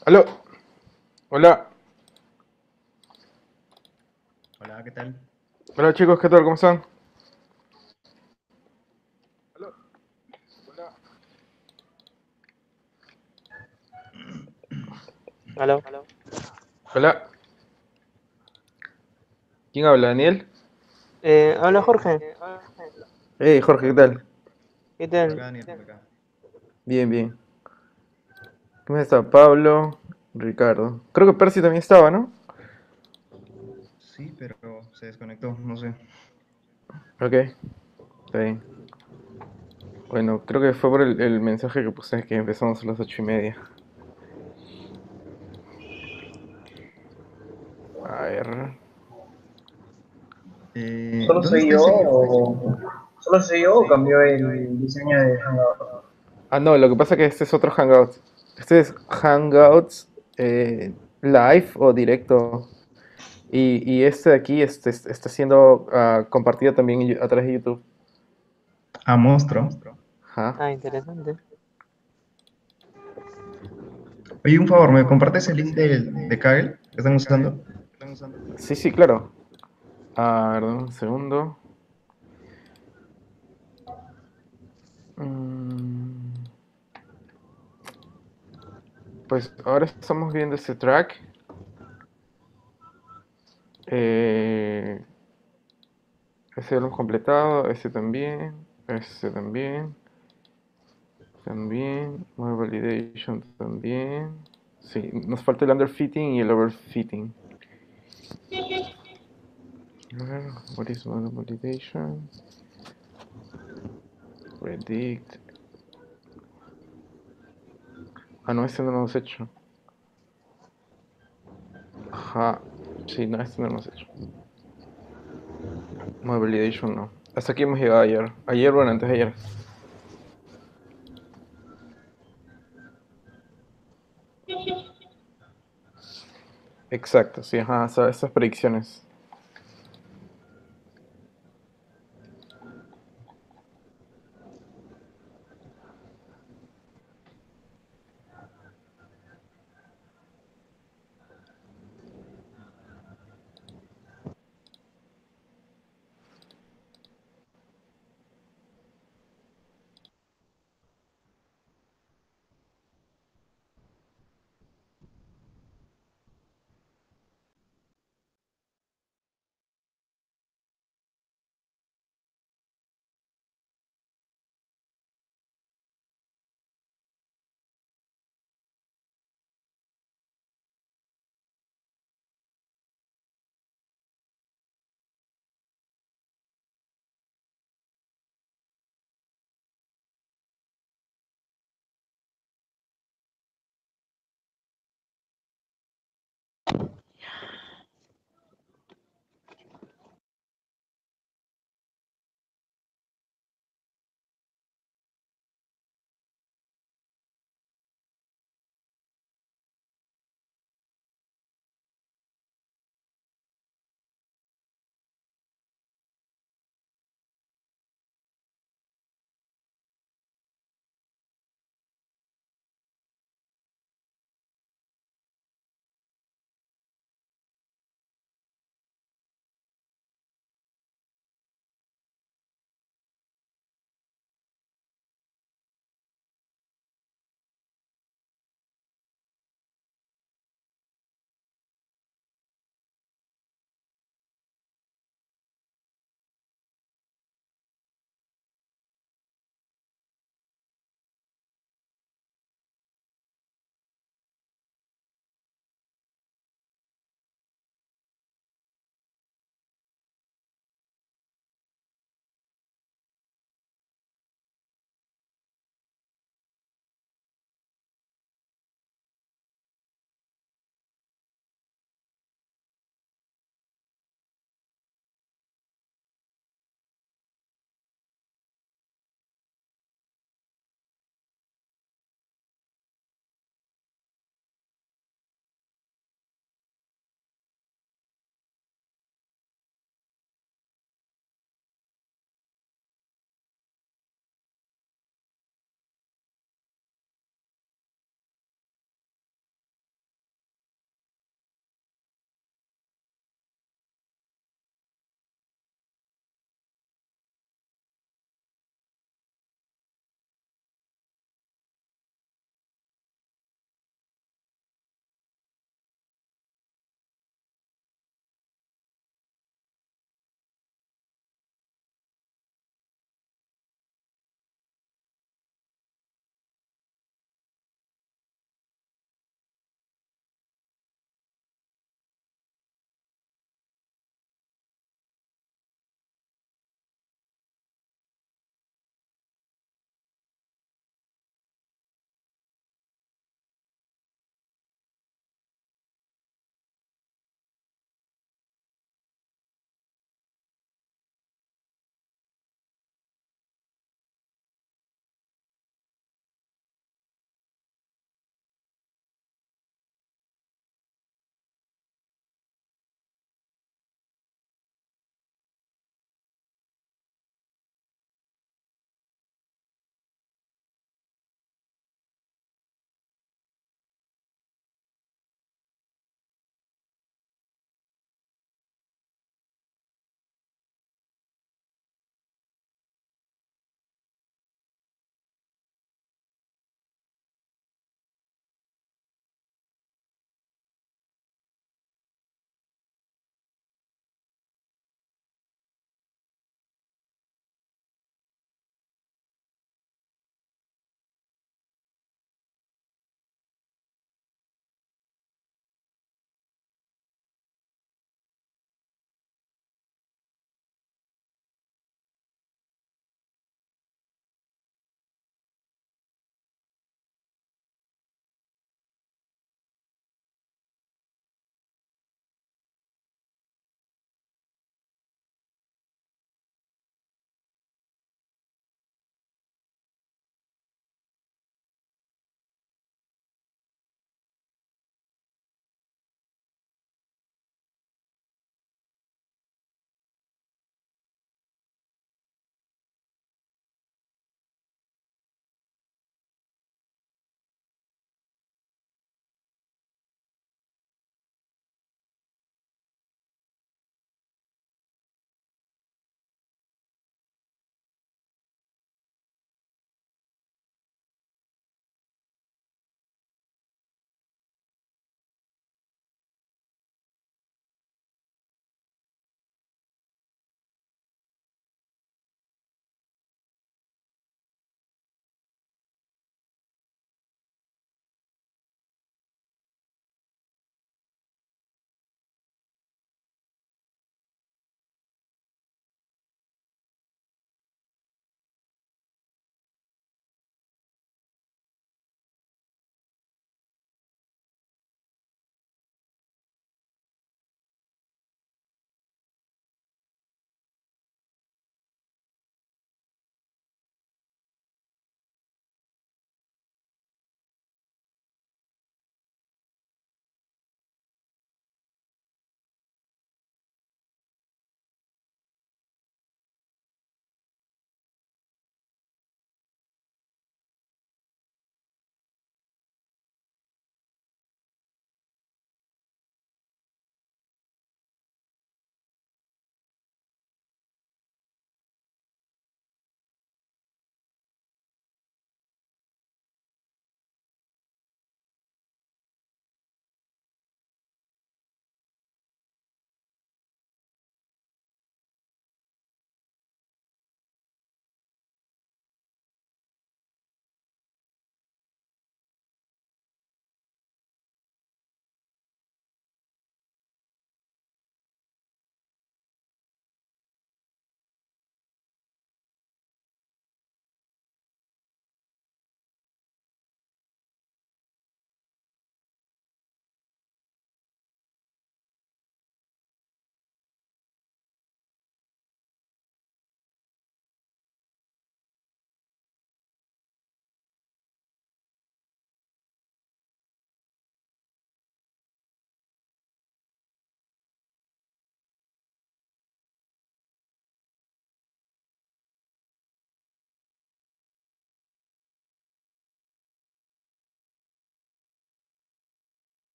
Aló, hola, Hola, ¿qué tal? hola chicos, ¿qué tal? ¿Cómo están? Aló. Hola, ¿quién habla? ¿Daniel? Hola Jorge, Hey Jorge, ¿qué tal? ¿qué Por acá, tal? Daniel, por acá. Bien, bien. ¿Cómo está? Pablo, Ricardo. Creo que Percy también estaba, ¿no? Sí, pero se desconectó, no sé. Ok, está bien. Bueno, creo que fue por el mensaje que puse que empezamos a las 8:30. A ver. ¿Solo ¿Dónde soy está yo ese grupo? o cambió el diseño de Hangout? Ah, no, lo que pasa es que este es otro Hangout. Este es Hangouts live o directo. Y este de aquí está siendo compartido también a través de YouTube. Ah, monstruo. Ajá. Ah, interesante. Oye, un favor, ¿me compartes el link de Kaggle que están usando? Sí, sí, claro. A ver, dame un segundo. Mm, Pues ahora estamos viendo este track. Eh, ese lo hemos completado, ese también, ese también, también, More Validation también. Sí, nos falta el underfitting y el overfitting. A ver, what is Model Validation? Predict. Ah, no, este no lo hemos hecho. Ajá, sí, no, este no lo hemos hecho. Model Validation no. Hasta aquí hemos llegado ayer. Ayer, bueno, antes de ayer. Exacto, sí, ajá, esas predicciones.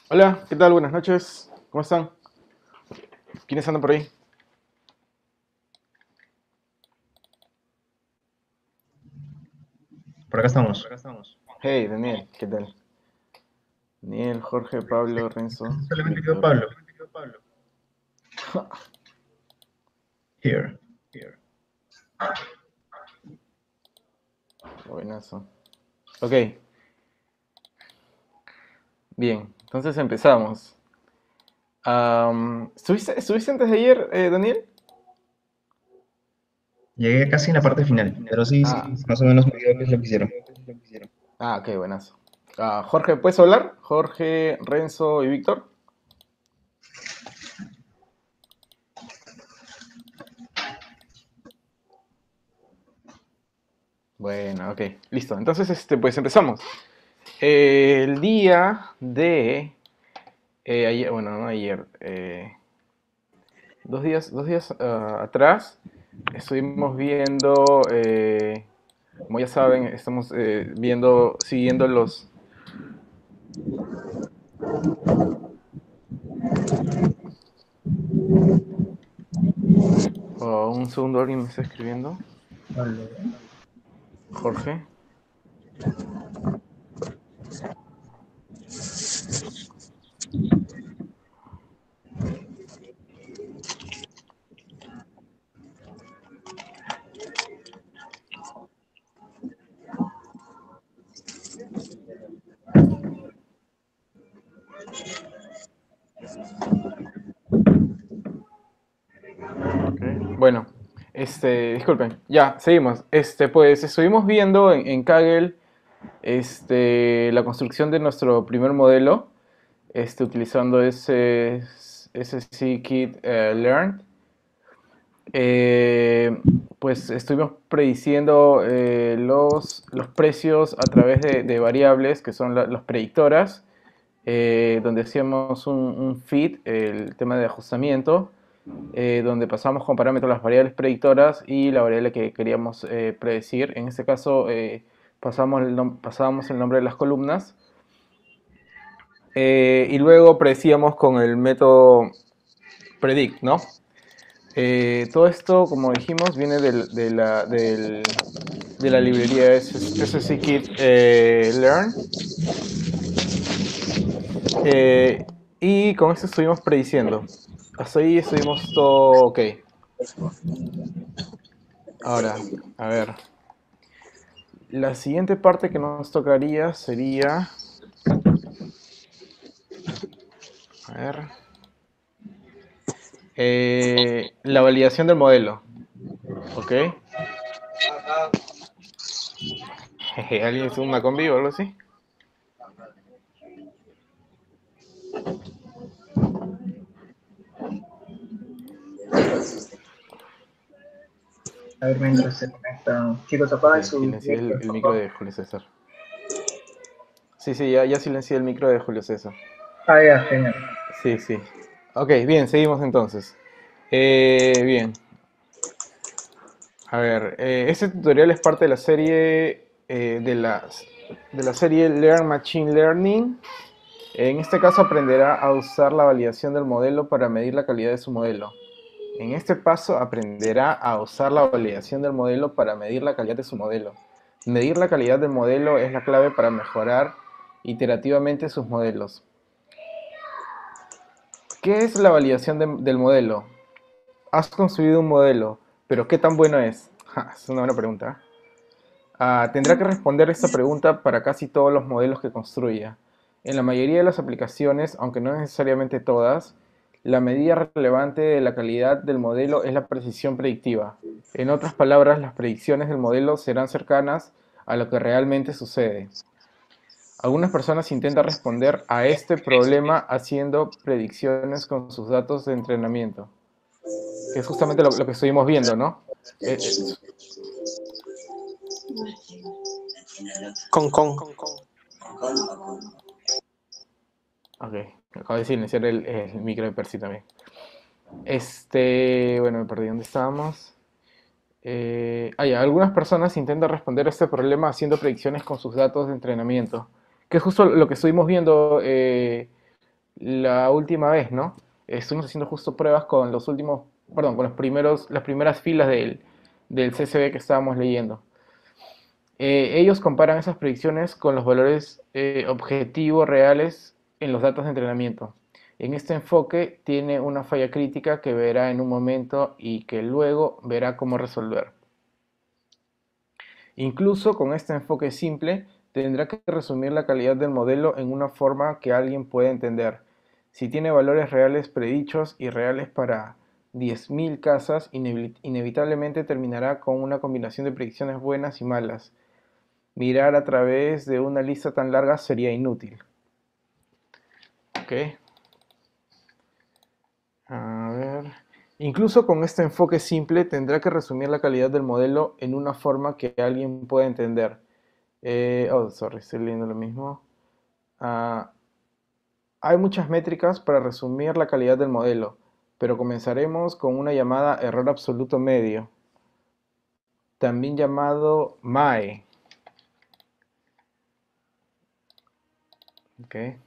Hola, ¿qué tal? Buenas noches. ¿Cómo están? ¿Quiénes andan por ahí? Por acá estamos. Hey, Daniel, ¿qué tal? Daniel, Jorge, Pablo, Renzo, Solamente quedó Víctor. Pablo. Here. Buenazo. Ok, bien, entonces empezamos. ¿Estuviste antes de ayer, Daniel? Llegué casi en la parte final, pero sí, Ah, más o menos me dio qué es lo que hicieron. ok, buenazo. Jorge, ¿puedes hablar? Jorge, Renzo y Víctor. Bueno, ok, listo. Entonces, pues empezamos. El día de ayer, bueno, no ayer, 2 días atrás estuvimos viendo, como ya saben, estamos siguiendo los... Oh, un segundo, alguien me está escribiendo. Vale. Jorge. Ok. Bueno, disculpen, ya, seguimos. Pues estuvimos viendo en Kaggle, la construcción de nuestro primer modelo, utilizando ese scikit-learn. Pues estuvimos prediciendo los precios a través de variables que son las predictoras, donde hacíamos un fit, el tema de ajustamiento, donde pasamos con parámetros las variables predictoras y la variable que queríamos predecir. En este caso, pasábamos el nombre de las columnas, y luego predecíamos con el método predict, ¿no? Todo esto, como dijimos, viene de la librería scikit-learn. Y con esto estuvimos prediciendo. Hasta ahí estuvimos todo ok. Ahora, a ver. La siguiente parte que nos tocaría sería... A ver. La validación del modelo. ¿Ok? Jeje, ¿alguien hizo una combi o algo así? A ver, mientras se conectan. Chicos, apaguen Ok, sus silencié micros, el por micro favor. de Julio César. Sí, sí, ya silencié el micro de Julio César. Ah, ya, genial. Sí, sí. Ok, bien, seguimos entonces. Bien, a ver, este tutorial es parte de la serie de la serie Learn Machine Learning. En este caso aprenderá a usar la validación del modelo para medir la calidad de su modelo. En este paso aprenderá a usar la validación del modelo para medir la calidad de su modelo. Medir la calidad del modelo es la clave para mejorar iterativamente sus modelos. ¿Qué es la validación del modelo? Has construido un modelo, pero ¿qué tan bueno es? Es una buena pregunta. Tendrá que responder esta pregunta para casi todos los modelos que construya. En la mayoría de las aplicaciones, aunque no necesariamente todas, la medida relevante de la calidad del modelo es la precisión predictiva. En otras palabras, las predicciones del modelo serán cercanas a lo que realmente sucede. Algunas personas intentan responder a este problema haciendo predicciones con sus datos de entrenamiento, que es justamente lo que estuvimos viendo, ¿no? Eh, eh, Con. ok, acabo de silenciar el micro de Percy también. Bueno, me perdí, ¿dónde estábamos? Ya, algunas personas intentan responder a este problema haciendo predicciones con sus datos de entrenamiento, que es justo lo que estuvimos viendo la última vez, ¿no? Estuvimos haciendo justo pruebas con los últimos, perdón, con las primeras filas del CSV que estábamos leyendo. Ellos comparan esas predicciones con los valores objetivos reales en los datos de entrenamiento. En este enfoque tiene una falla crítica que verá en un momento y que luego verá cómo resolver. Incluso con este enfoque simple, tendrá que resumir la calidad del modelo en una forma que alguien pueda entender. Si tiene valores reales predichos y reales para 10.000 casas, inevitablemente terminará con una combinación de predicciones buenas y malas. Mirar a través de una lista tan larga sería inútil. Ok. A ver. Incluso con este enfoque simple tendrá que resumir la calidad del modelo en una forma que alguien pueda entender. Sorry, estoy leyendo lo mismo. Ah, hay muchas métricas para resumir la calidad del modelo, pero comenzaremos con una llamada error absoluto medio, también llamado MAE. Okay.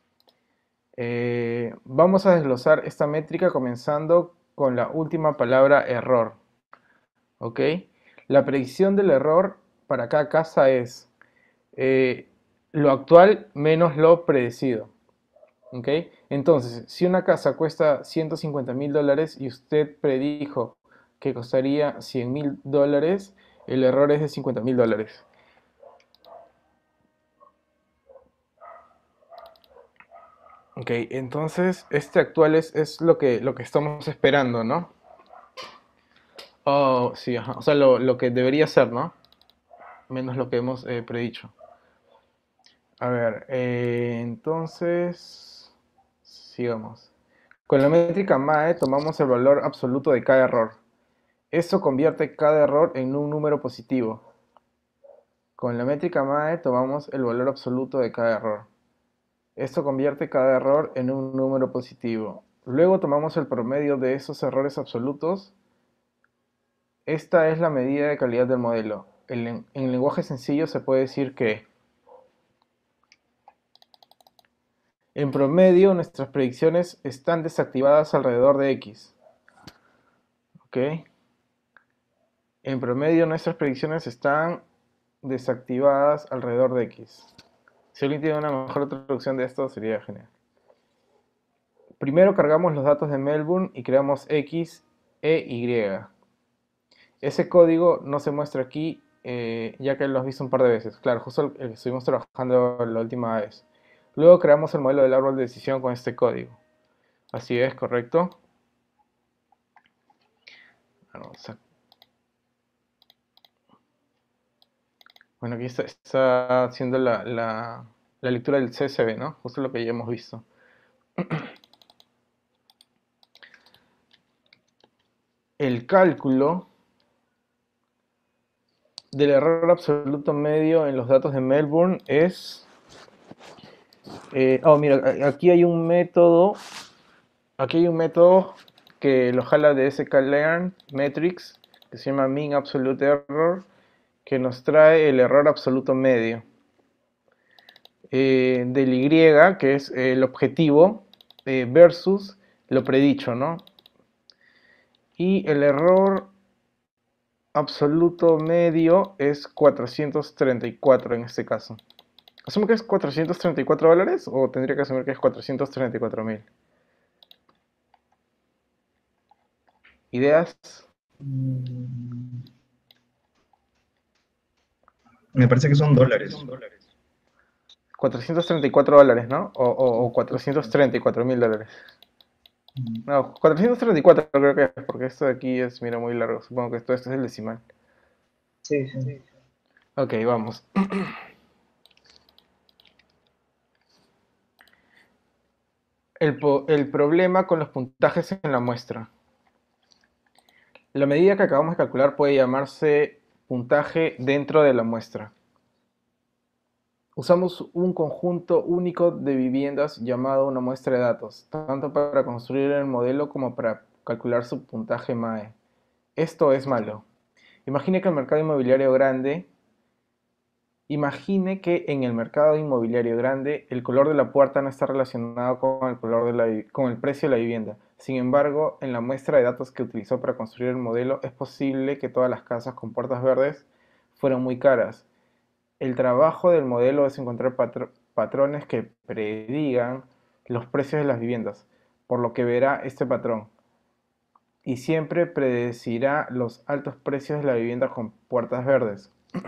Vamos a desglosar esta métrica comenzando con la última palabra error. ¿Ok? La predicción del error para cada casa es lo actual menos lo predecido. ¿Ok? Entonces, si una casa cuesta $150.000 y usted predijo que costaría $100.000, el error es de $50.000. Ok, entonces este actual es lo que estamos esperando, ¿no? Oh, sí, ajá. O sea, lo que debería ser, ¿no? Menos lo que hemos predicho. A ver, entonces, sigamos. Con la métrica MAE tomamos el valor absoluto de cada error. Esto convierte cada error en un número positivo. Con la métrica MAE tomamos el valor absoluto de cada error. Esto convierte cada error en un número positivo. Luego tomamos el promedio de esos errores absolutos. Esta es la medida de calidad del modelo. En lenguaje sencillo se puede decir que en promedio nuestras predicciones están desactivadas alrededor de X. ¿Ok? En promedio nuestras predicciones están desactivadas alrededor de X. Si alguien tiene una mejor traducción de esto sería genial. Primero cargamos los datos de Melbourne y creamos X, E, Y. Ese código no se muestra aquí, ya que lo has visto un par de veces. Claro, justo el que estuvimos trabajando la última vez. Luego creamos el modelo del árbol de decisión con este código. Así es, correcto. Bueno, aquí está haciendo la lectura del CSV, ¿no? Justo lo que ya hemos visto. El cálculo del error absoluto medio en los datos de Melbourne es... mira, aquí hay un método que lo jala de sklearn metrics, que se llama mean absolute error, que nos trae el error absoluto medio. Del Y, que es el objetivo, versus lo predicho, ¿no? Y el error absoluto medio es 434 en este caso. ¿Asumo que es $434 o tendría que asumir que es 434.000? ¿Ideas? Me parece que son dólares. $434, ¿no? O $434.000. No, 434 creo que es, porque esto de aquí es, mira, muy largo. Supongo que esto es el decimal. Sí, sí. Ok, vamos. El problema con los puntajes en la muestra. La medida que acabamos de calcular puede llamarse puntaje dentro de la muestra. Usamos un conjunto único de viviendas llamado una muestra de datos, tanto para construir el modelo como para calcular su puntaje MAE. Esto es malo. Imagine que el mercado inmobiliario grande Imagine que en el mercado inmobiliario grande el color de la puerta no está relacionado con el color con el precio de la vivienda. Sin embargo, en la muestra de datos que utilizó para construir el modelo, es posible que todas las casas con puertas verdes fueran muy caras. El trabajo del modelo es encontrar patrones que predigan los precios de las viviendas, por lo que verá este patrón, y siempre predecirá los altos precios de la vivienda con puertas verdes.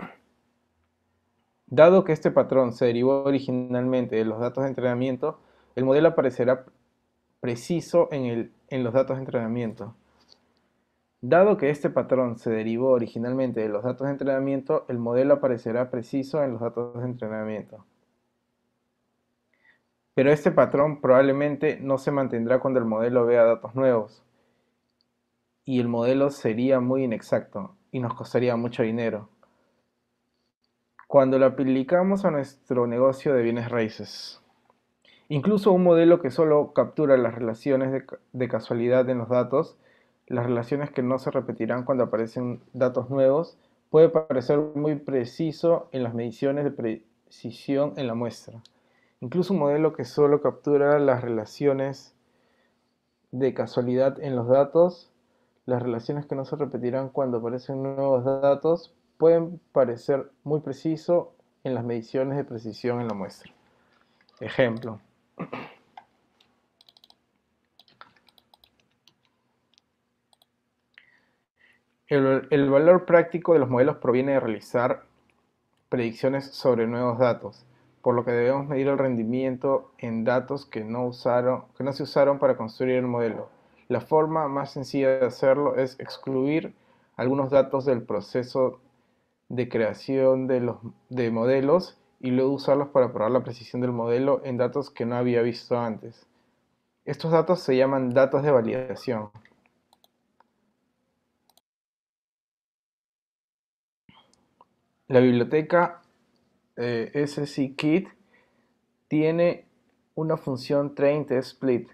Dado que este patrón se derivó originalmente de los datos de entrenamiento, el modelo aparecerá preciso en los datos de entrenamiento. Dado que este patrón se derivó originalmente de los datos de entrenamiento, el modelo aparecerá preciso en los datos de entrenamiento. Pero este patrón probablemente no se mantendrá cuando el modelo vea datos nuevos, y el modelo sería muy inexacto y nos costaría mucho dinero cuando lo aplicamos a nuestro negocio de bienes raíces. Incluso un modelo que solo captura las relaciones de casualidad en los datos, las relaciones que no se repetirán cuando aparecen datos nuevos, puede parecer muy preciso en las mediciones de precisión en la muestra. Incluso un modelo que solo captura las relaciones de casualidad en los datos, las relaciones que no se repetirán cuando aparecen nuevos datos, pueden parecer muy preciso en las mediciones de precisión en la muestra. Ejemplo. El valor práctico de los modelos proviene de realizar predicciones sobre nuevos datos, por lo que debemos medir el rendimiento en datos que no se usaron para construir el modelo. La forma más sencilla de hacerlo es excluir algunos datos del proceso de creación de modelos y luego usarlos para probar la precisión del modelo en datos que no había visto antes. Estos datos se llaman datos de validación. La biblioteca scikit tiene una función train-test-split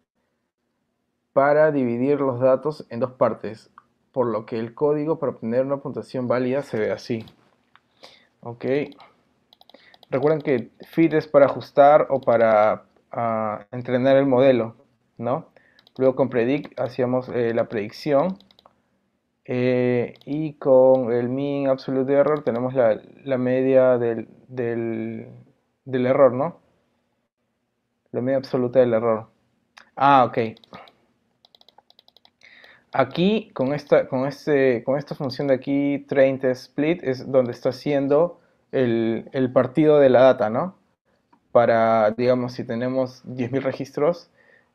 para dividir los datos en dos partes, por lo que el código para obtener una puntuación válida se ve así. Ok. Recuerden que fit es para ajustar o para entrenar el modelo, ¿no? Luego con predict hacíamos la predicción. Y con el mean absolute error tenemos la media del error, ¿no? La media absoluta del error. Ok. Aquí, con esta función de aquí, train test split, es donde está haciendo el partido de la data, ¿no? Para, digamos, si tenemos 10.000 registros,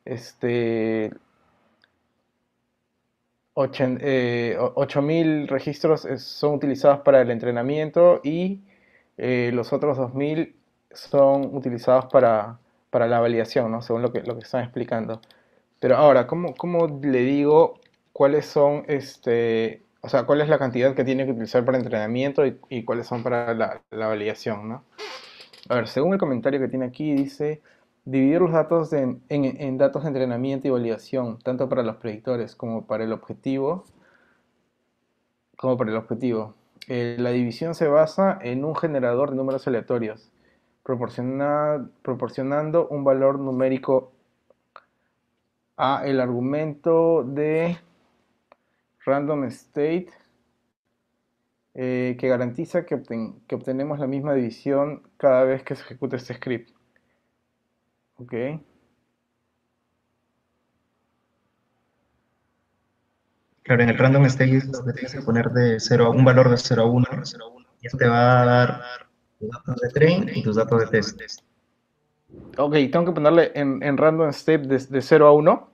8.000 registros son utilizados para el entrenamiento y los otros 2.000 son utilizados para la validación, ¿no? Según lo que están explicando. Pero ahora, ¿cómo le digo cuáles son, o sea, cuál es la cantidad que tiene que utilizar para entrenamiento y cuáles son para la validación, ¿no? A ver, según el comentario que tiene aquí, dice dividir los datos en datos de entrenamiento y validación, tanto para los predictores como para el objetivo. La división se basa en un generador de números aleatorios, proporcionando un valor numérico a el argumento de random state que garantiza que obtenemos la misma división cada vez que se ejecuta este script. Ok. Claro, en el random state es lo que tienes que poner de 0 a un valor de 0 a 1, y eso te va a dar tus datos de train y tus datos de test. Ok, tengo que ponerle en random step de 0 a 1.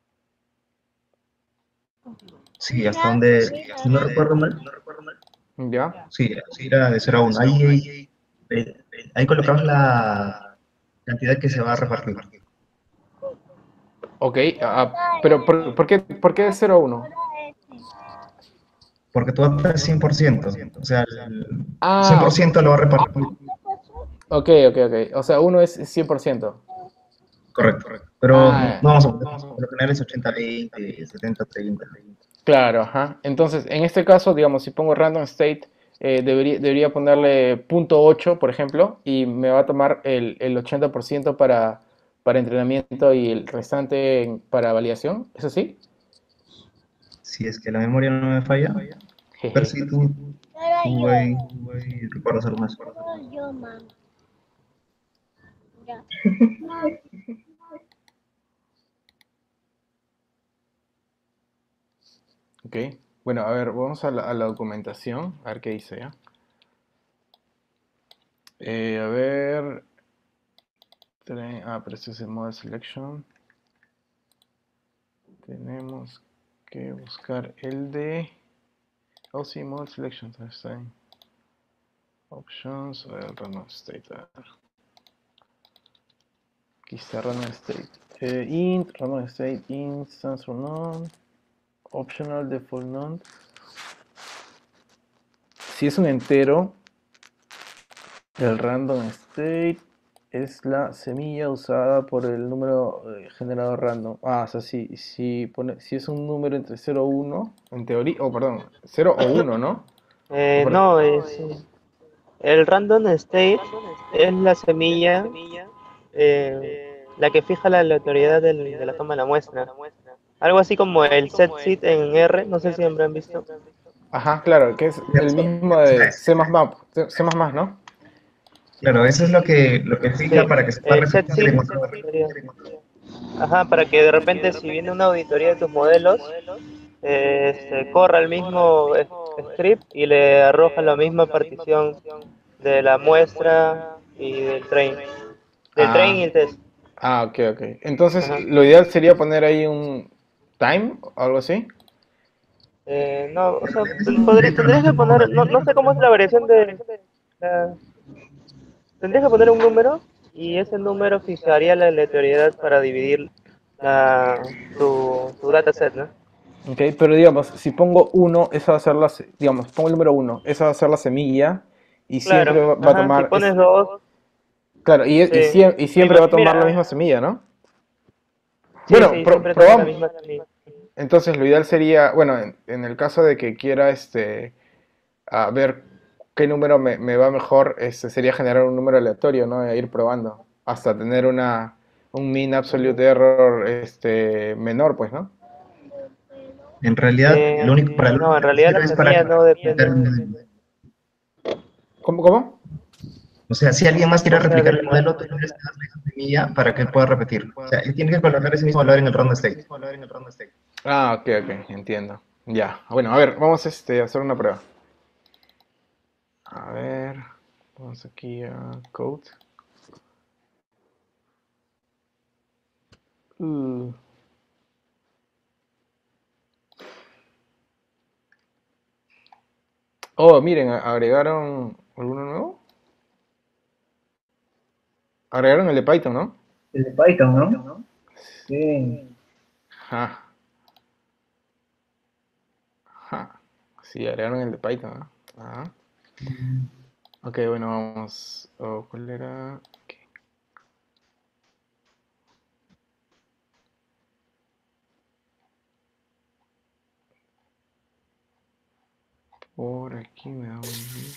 Sí, hasta donde, si no recuerdo mal, Ya. sí, era de 0 a 1. Ahí colocamos la cantidad que se va a repartir. Ok, pero ¿por qué de 0 a 1? Porque tú vas a 100%, o sea, el Ah, 100% lo va a repartir. ok. O sea, 1 es 100%. Correcto. Pero Ah, no vamos a poner, por lo general es 80-20, 70-30. claro, ajá. Entonces, en este caso, digamos, si pongo random state debería ponerle punto 8, por ejemplo, y me va a tomar el 80% para entrenamiento y el restante para validación. ¿Es así? Si es que la memoria no me falla, ver Jeje. si tú ahí recuerdas algo más. Ok. Bueno, a ver, vamos a la documentación, a ver qué dice ya. A ver. Pero este es el Model Selection. Tenemos que buscar el de. Oh, sí, Model Selection. Está en Options. A ver, Random State. A ver. Aquí está Random State. Random State, Instance for None. Optional Default None. Si es un entero, el Random State es la semilla usada por el número generador random. O sea, si es un número entre 0 o 1, en teoría, perdón, 0 o 1, ¿no? No, el random state es la semilla, la que fija la aleatoriedad de la toma de la muestra. Algo así como el set seed en R, no sé si habrán visto. Ajá, claro, que es el mismo de C++, ¿no? Claro, eso es lo que Sí, fija para que se pueda set repetir seed en otro. sería, ajá, para que de repente si viene una auditoría de tus modelos, corra el mismo script y le arroja la misma partición de la muestra y del train Ah, y el test. ok, ok. Entonces, Ajá. lo ideal sería poner ahí un time o algo así. No, o sea, Pero tendrías que poner, no sé cómo es la variación la- tendrías que poner un número y ese número fijaría la aleatoriedad para dividir tu dataset, ¿no? Ok, pero digamos, si pongo uno, esa va a ser digamos, pongo el número uno, esa va a ser la semilla y siempre Claro, va a ajá, si tomar, pones dos, claro, sí. y siempre va a tomar la Mira, misma semilla, ¿no? sí, Bueno, sí, siempre toma la probamos. misma semilla. Entonces, lo ideal sería, bueno, en el caso de que quiera a ver qué número me va mejor, sería generar un número aleatorio, ¿no? E ir probando hasta tener un mean absolute Ujú. error menor, pues, ¿no? en realidad, lo No, único en que te realidad la sirve es para semilla no replicar depende. el modelo. ¿Cómo, cómo? O sea, si alguien más quiere O sea, replicar el modelo, tú tienes que darle esa semilla para que él pueda repetir. O sea, él tiene que colocar ese mismo valor en el random state. Ah, ok, ok, entiendo. Ya, bueno, a ver, vamos a hacer una prueba. A ver, vamos aquí a code. Uh, Oh, miren, agregaron alguno nuevo. Agregaron el de Python, ¿no? El de Python, ¿no? Sí. Ja, ja. Sí, agregaron el de Python, ¿no? Ajá. Ok, bueno, vamos. ¿Cuál era? Ok. Por aquí me da un...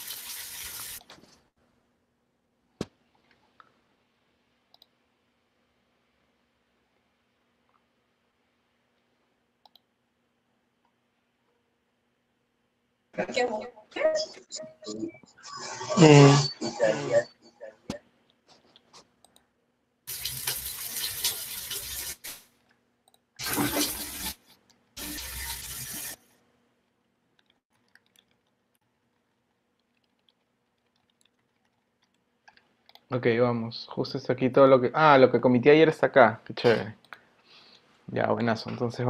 Ok, vamos. Justo está aquí todo lo que... Ah, lo que cometí ayer está acá. Qué chévere. Ya, buenazo. Entonces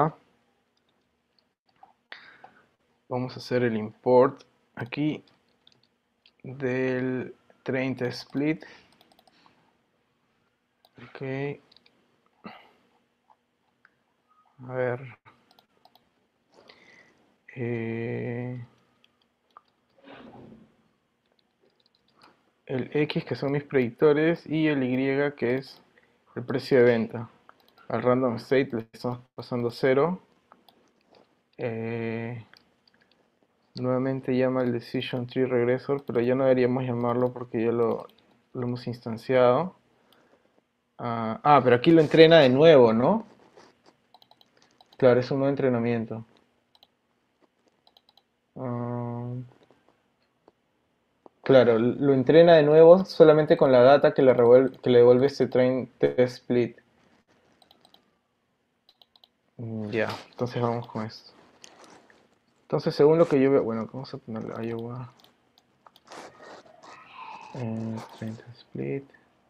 vamos a hacer el import aquí del 30 split. Ok. A ver. eh, el X que son mis predictores y el Y que es el precio de venta. Al random state le estamos pasando 0. Nuevamente llama el decision tree regressor, pero ya no deberíamos llamarlo porque ya lo hemos instanciado. Pero aquí lo entrena de nuevo, ¿no? Claro, es un nuevo entrenamiento. Claro, lo entrena de nuevo solamente con la data que le devuelve este train test split. Ya, entonces vamos con esto. Entonces, según lo que yo veo, bueno, vamos a ponerle Iowa. Train test split.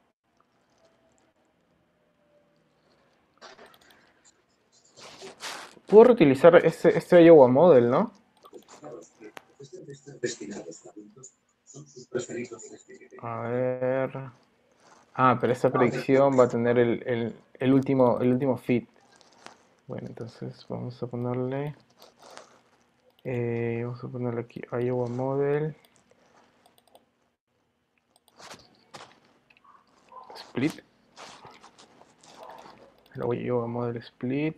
Puedo reutilizar este Iowa model, ¿no? A ver. Pero esta predicción va a tener el último fit. Bueno, entonces vamos a ponerle aquí Iowa model split. Luego Iowa model split.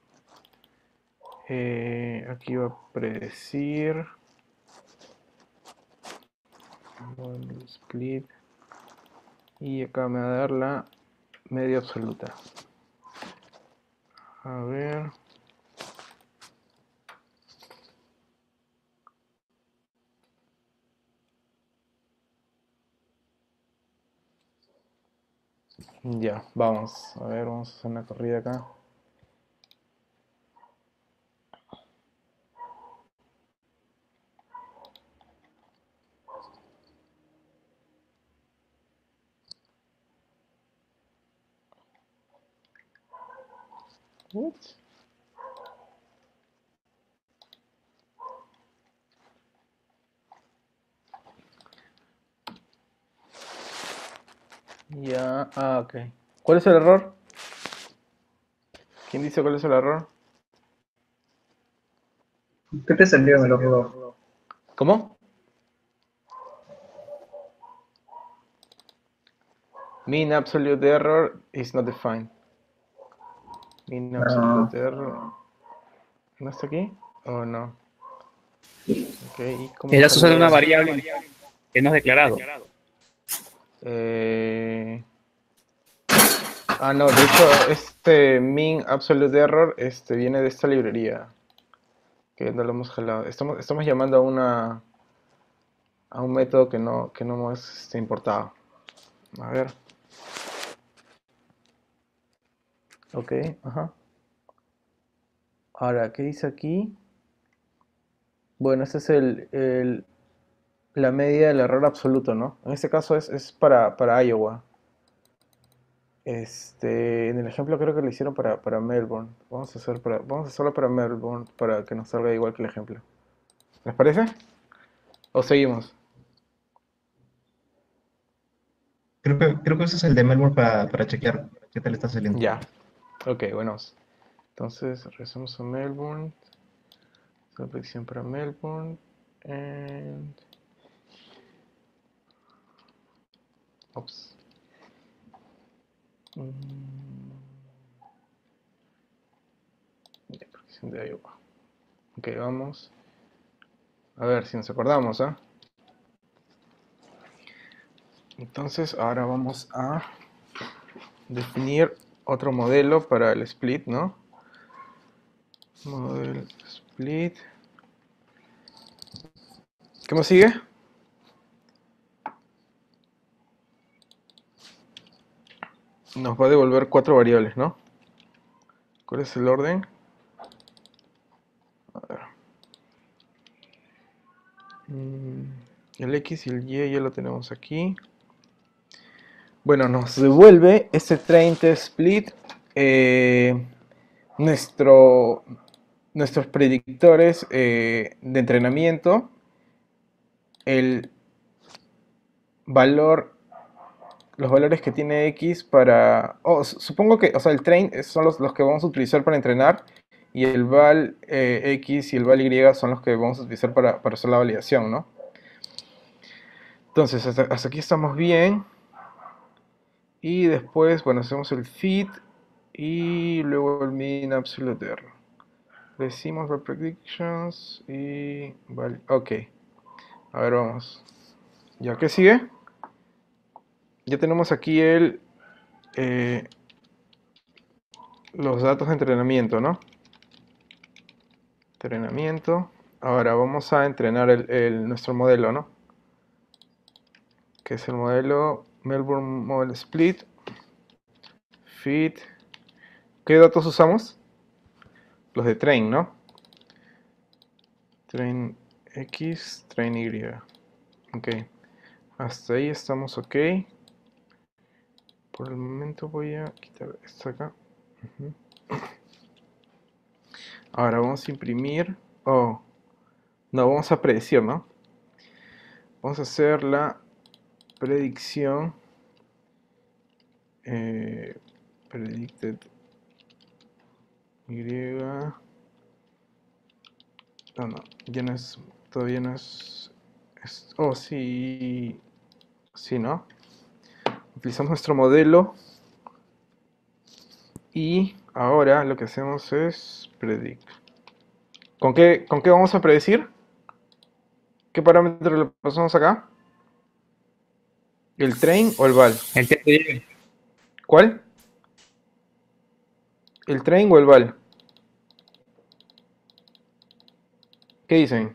Aquí va a predecir model split. Y acá me va a dar la media absoluta. A ver. Ya, vamos. A ver, vamos a hacer una corrida acá. What? Ya, ok. ¿Cuál es el error? ¿Quién dice cuál es el error? ¿Qué te salió en el error? ¿Cómo? Mean absolute error is not defined. Mean absolute error. ¿No está aquí? ¿O no? Ok, ¿y cómo Estás usando una salió? variable que no es declarado. No, de hecho, este mean absolute error viene de esta librería. Que no lo hemos jalado. Estamos llamando a un método que no hemos importado. A ver. Ok, ajá. Ahora, ¿qué dice aquí? Bueno, este es la media del error absoluto, ¿no? En este caso es para Iowa. En el ejemplo creo que lo hicieron para Melbourne. Vamos a hacerlo para Melbourne para que nos salga igual que el ejemplo. ¿Les parece? ¿O seguimos? Creo que ese es el de Melbourne para chequear qué tal está saliendo. Ya. Ok, bueno. Entonces, regresamos a Melbourne. La predicción para Melbourne. Ops. Predicción de Iowa. Ok, vamos. A ver si nos acordamos, ¿ah? Entonces, ahora vamos a definir otro modelo para el split, ¿no? Model split. ¿Qué más sigue? Nos va a devolver 4 variables, ¿no? ¿Cuál es el orden? A ver. El X y el Y ya lo tenemos aquí. Bueno, nos devuelve este train test split. Nuestros predictores de entrenamiento. El valor, los valores que tiene X para... supongo que, o sea, el train son los que vamos a utilizar para entrenar y el val X y el val Y son los que vamos a utilizar para hacer la validación, ¿no? Entonces, hasta aquí estamos bien. Y después, bueno, hacemos el fit y luego el mean absolute error. Le decimos val predictions y vale. Ok. A ver, vamos. ¿Ya qué sigue? Ya tenemos aquí eh, los datos de entrenamiento, ¿no? Entrenamiento. Ahora vamos a entrenar nuestro modelo, ¿no? Que es el modelo Melbourne Model Split. Fit. ¿Qué datos usamos? Los de train, ¿no? Train X, train Y. Ok. Hasta ahí estamos ok. Por el momento voy a quitar esto acá. Ujú. Ahora vamos a imprimir. Oh, no, vamos a predecir, ¿no? Vamos a hacer la predicción. Predicted Y. No, ya no es. Todavía no es. Oh, sí. Sí, ¿no? Utilizamos nuestro modelo. Y ahora lo que hacemos es predict. ¿Con qué vamos a predecir? ¿Qué parámetro le pasamos acá? ¿El train o el val? El TPY. ¿Cuál? ¿El train o el val? ¿Qué dicen?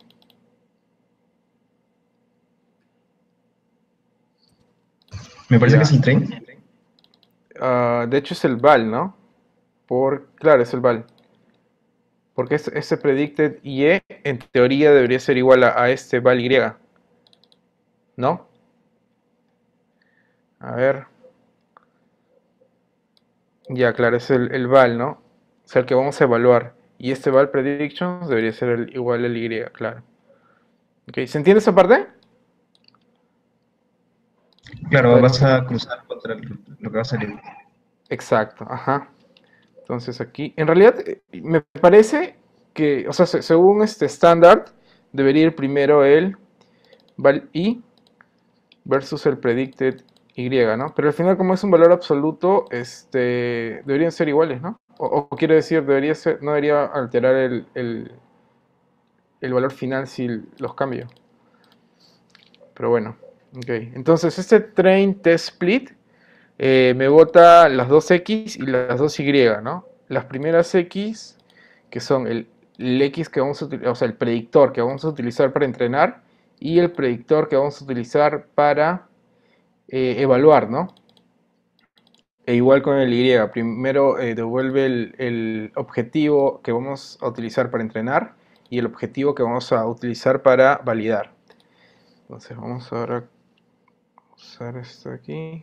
Me parece que Ya. es el tren. De hecho es el val, ¿no? Claro, es el val. Porque este predicted y en teoría debería ser igual a este val y, ¿no? A ver. Ya, claro, es el val, ¿no? O sea, el que vamos a evaluar. Y este val predictions debería ser igual al y, claro. Ok, ¿se entiende esa parte? Claro, Podemos- vas a cruzar contra lo que va a salir. Exacto, ajá. Entonces aquí, en realidad, me parece que, o sea, según este estándar, debería ir primero el val i versus el predicted y, ¿no? Pero al final, como es un valor absoluto, deberían ser iguales, ¿no? O quiere decir, no debería alterar el valor final si los cambio. Pero bueno, ok. Entonces, este train test split me bota las dos X y las dos Y, ¿no? Las primeras X, que son el X que vamos a utilizar, o sea, el predictor que vamos a utilizar para entrenar y el predictor que vamos a utilizar para evaluar, ¿no? E igual con el Y, primero devuelve el objetivo que vamos a utilizar para entrenar y el objetivo que vamos a utilizar para validar. Entonces vamos ahora a usar esto aquí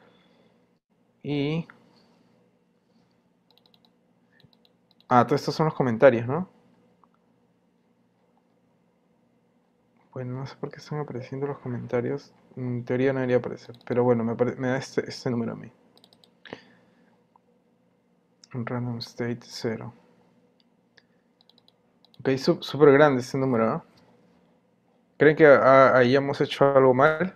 y... todos estos son los comentarios, ¿no? Bueno, no sé por qué están apareciendo los comentarios. En teoría no debería aparecer, pero bueno, me da este número a mí. Random state 0. Ok, súper grande ese número, ¿no? ¿Creen que hayamos hecho algo mal?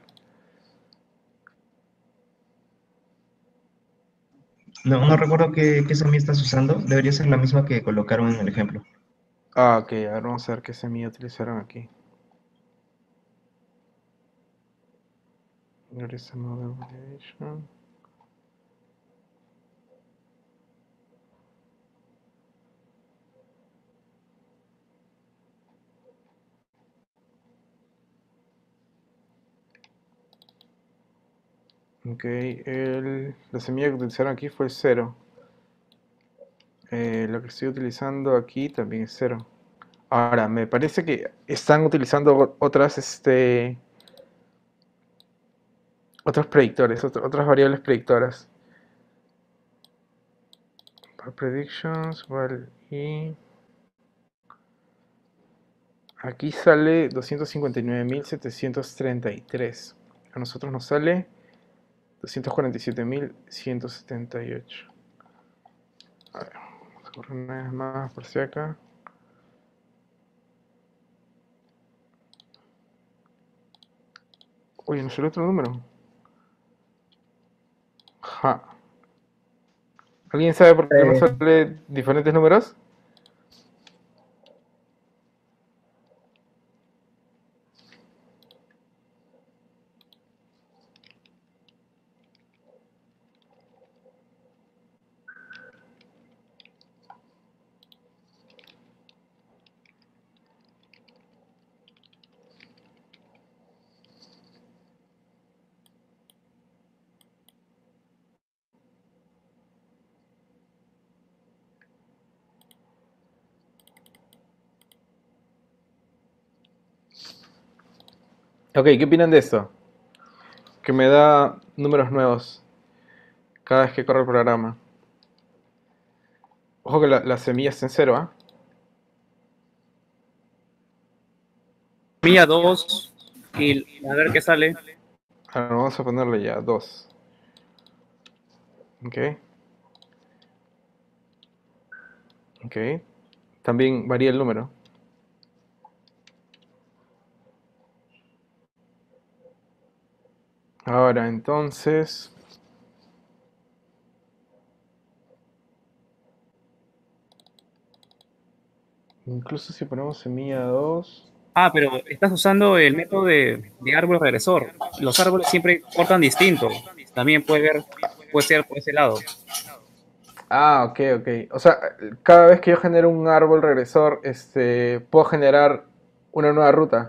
No, no recuerdo qué semilla estás usando. Debería ser la misma que colocaron en el ejemplo. Ok, a ver, vamos a ver qué semilla utilizaron aquí. There is another variation. Ok, la semilla que utilizaron aquí fue 0. Lo que estoy utilizando aquí también es 0. Ahora, me parece que están utilizando otros predictores, otras variables predictoras. Predictions, y aquí sale 259.733. A nosotros nos sale 247.178. A ver, vamos a correr una vez más por si acá. Oye, no sale otro número. Ja. ¿Alguien sabe por qué nos sale diferentes números? Ok, ¿qué opinan de esto? Que me da números nuevos cada vez que corre el programa. Ojo que la semilla está en cero, ¿ah? Mía 2 y a ver qué sale. Ahora vamos a ponerle ya 2. Ok, ok. También varía el número. Ahora, entonces... Incluso si ponemos semilla 2... Ah, pero estás usando el método de árbol regresor. Los árboles siempre cortan distinto. También puede ser por ese lado. Ah, ok, ok. O sea, cada vez que yo genero un árbol regresor, puedo generar una nueva ruta.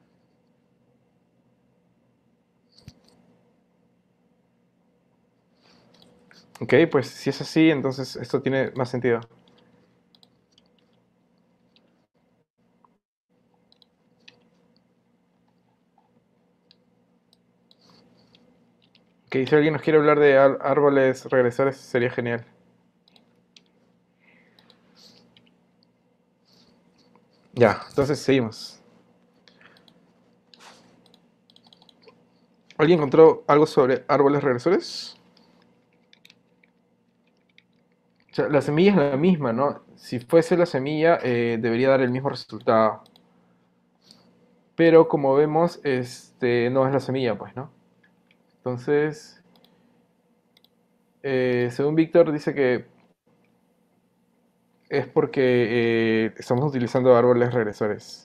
Ok, pues si es así, entonces esto tiene más sentido. Ok, si alguien nos quiere hablar de árboles regresores, sería genial. Ya, entonces seguimos. ¿Alguien encontró algo sobre árboles regresores? O sea, la semilla es la misma, ¿no? Si fuese la semilla, debería dar el mismo resultado. Pero como vemos, no es la semilla, pues, ¿no? Entonces, según Víctor, dice que es porque estamos utilizando árboles regresores.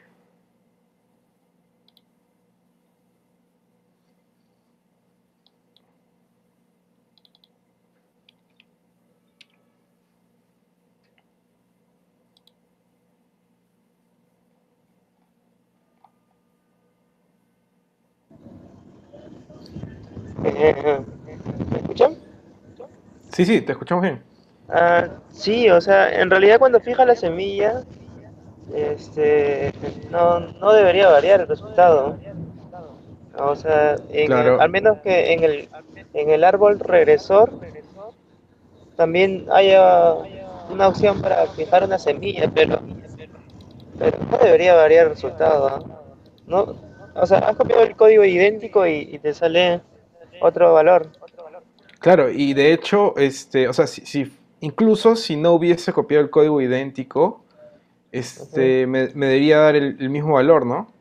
¿Me escuchan? Sí, sí, te escuchamos bien. Sí, o sea, en realidad cuando fijas la semilla, este, no debería variar el resultado. O sea, al Claro, menos que en el árbol regresor también haya una opción para fijar una semilla, pero no debería variar el resultado, ¿ah? No, o sea, has copiado el código idéntico y te sale otro valor. claro, y de hecho, o sea, incluso si no hubiese copiado el código idéntico, Ujú, me debería dar el mismo valor, ¿no?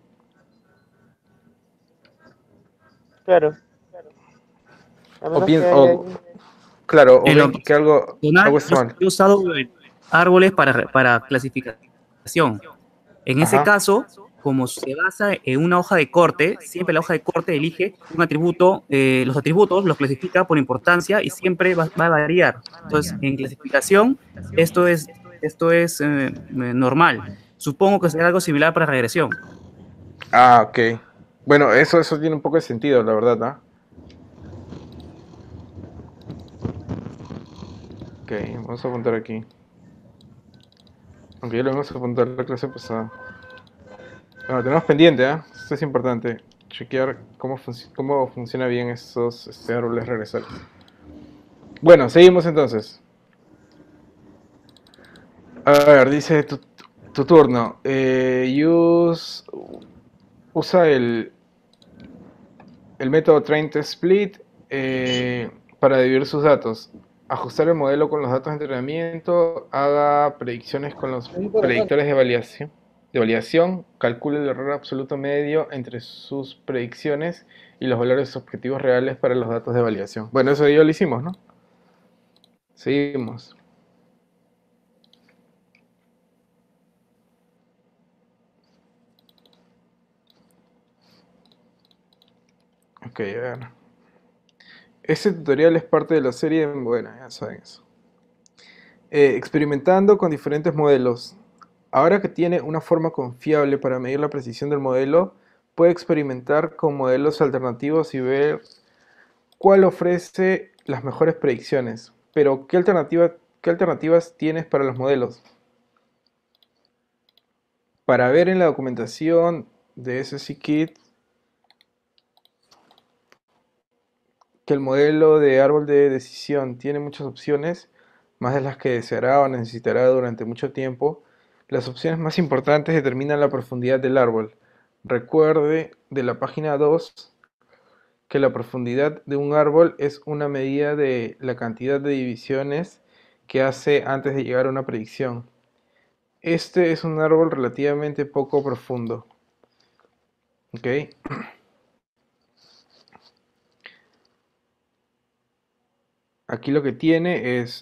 claro, a O, menos que haya o ahí. claro, o En lo ven que personal, algo está mal. yo he usado árboles para clasificación. En ese Ajá. caso, como se basa en una hoja de corte, siempre la hoja de corte elige un atributo, los atributos los clasifica por importancia y siempre va a variar. Entonces, en clasificación, esto es, esto es normal. Supongo que será algo similar para regresión. Ah, ok. Bueno, eso tiene un poco de sentido, la verdad, ¿ah? Ok, vamos a apuntar aquí. Aunque ya lo vamos a apuntar la clase pasada. Bueno, tenemos pendiente, ¿ah? Esto es importante. Chequear cómo funciona bien esos árboles regresores. Bueno, seguimos entonces. A ver, dice tu turno. Usa el método train to split para dividir sus datos. Ajustar el modelo con los datos de entrenamiento. Haga predicciones con los predictores de validación. Calcule el error absoluto medio entre sus predicciones y los valores objetivos reales para los datos de validación. Bueno, eso ya lo hicimos, ¿no? Seguimos. Ok, a ver. Este tutorial es parte de la serie, bueno, ya saben eso. Experimentando con diferentes modelos. Ahora que tiene una forma confiable para medir la precisión del modelo, puede experimentar con modelos alternativos y ver cuál ofrece las mejores predicciones. Pero, qué alternativas tienes para los modelos? Para ver en la documentación de SCKit, que el modelo de árbol de decisión tiene muchas opciones, más de las que deseará o necesitará durante mucho tiempo, las opciones más importantes determinan la profundidad del árbol. Recuerde de la página 2 que la profundidad de un árbol es una medida de la cantidad de divisiones que hace antes de llegar a una predicción. Este es un árbol relativamente poco profundo. ¿Ok? Aquí lo que tiene es